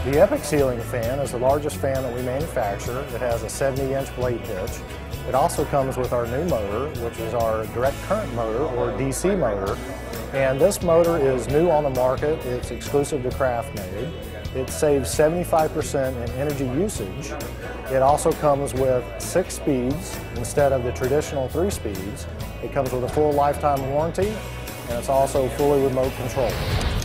The Epic ceiling fan is the largest fan that we manufacture. It has a 70-inch blade pitch. It also comes with our new motor, which is our direct current motor, or DC motor. And this motor is new on the market. It's exclusive to Craftmade. It saves 75% in energy usage. It also comes with 6 speeds instead of the traditional 3 speeds. It comes with a full lifetime warranty, and it's also fully remote controlled.